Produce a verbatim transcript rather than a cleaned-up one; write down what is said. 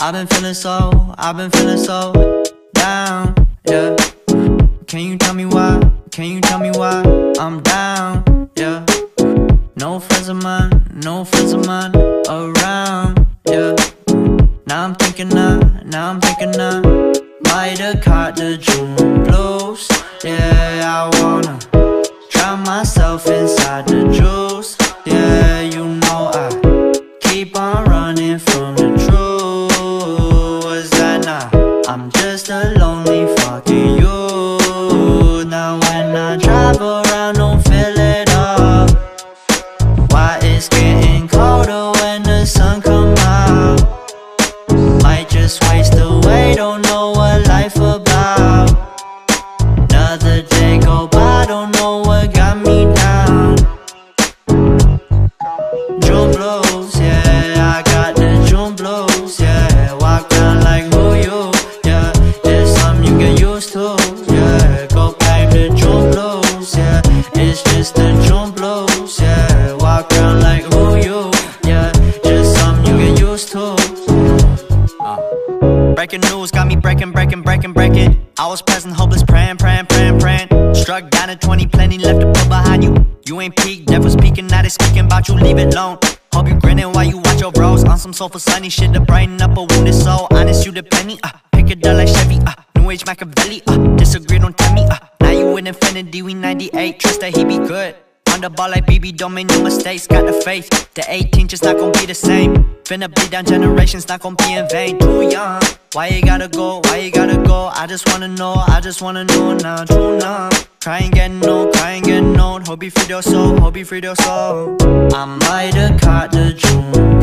I've been feeling so, I've been feeling so down, yeah. Can you tell me why, can you tell me why I'm down, yeah. No friends of mine, no friends of mine around, yeah. Now I'm thinking I, now I'm thinking I might have caught the June blues. Yeah, I wanna drown myself inside the juice. Yeah, you know I keep on running from the truth. Was that not? I'm just a lonely fucking you. Now when I drive around, don't feel it all. Why it's getting colder when the sun come out? Might just waste away, don't know what life about. Another day go by, don't know what got me down. June blues, yeah, I got the June blues, yeah. Walk down like who you, yeah. It's something you get used to, yeah. Go back to June blues, yeah. It's just the June blues, yeah. Walk around like who you, yeah. Just something you get used to. Breaking news got me breaking, breaking, breaking, breaking. I was present, hopeless, praying, praying, praying, praying. Struck down at twenty, plenty left to put behind you. You ain't peaked, devil's speaking, now they speaking about you, leave it alone. Hope you grinning while you watch your bros on some soulful sunny shit to brighten up a wounded soul. Honest, you the penny, uh, pick it up like Chevy, uh, New Age Machiavelli, uh, disagree, don't tell me, uh, now you in infinity, we ninety-eight, trust that he be good. On the ball like B B, don't make no mistakes, got the faith. The eighteen just not gon' be the same. Finna bleed down generations, not gon' be in vain. Too young, why you gotta go, why you gotta go? I just wanna know, I just wanna know now. Too numb, crying getting old, crying getting old. Hope you free your soul, hope you free your soul. I might have caught the June